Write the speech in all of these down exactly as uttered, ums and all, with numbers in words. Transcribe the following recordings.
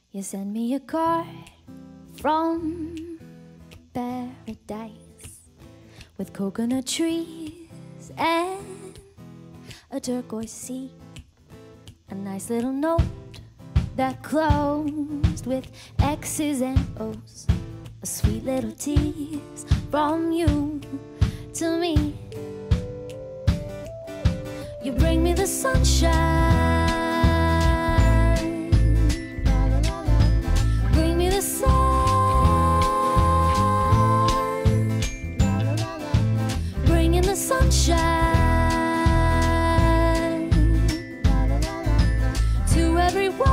You send me a card from paradise with coconut trees and a turquoise sea. A nice little note that closed with X's and O's. A sweet little tease from you to me. You bring me the sunshine, bring me the sun, bring in the sunshine to everyone.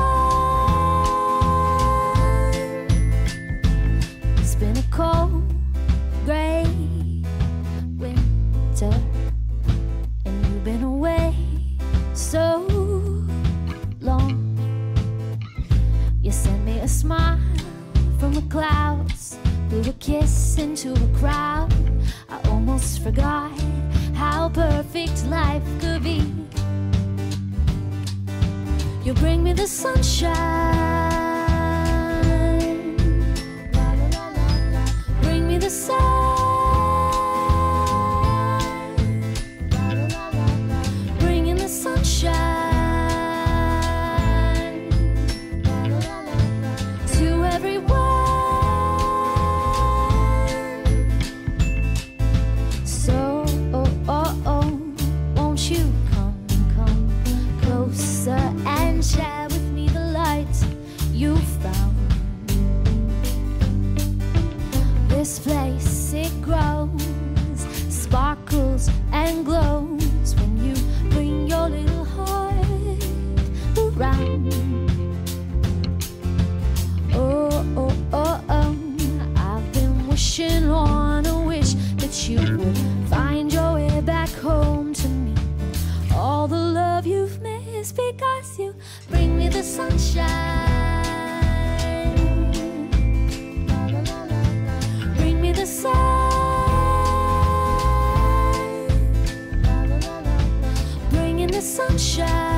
It's been a cold, gray winter, and you've been away so long. You sent me a smile from the clouds, blew a kiss into a crowd. I almost forgot how perfect life could be. You bring me the sunshine, bring me the sun, bring in the sunshine to everyone. So, oh, oh, oh, won't you come, come closer and share with me the light you found. This place, it grows, sparkles and glows when you bring your little heart around. Oh, oh, oh, oh, I've been wishing on a wish that you would find your way back home to me. All the love you've missed because you bring me the sunshine, bring me the sun, bring in the sunshine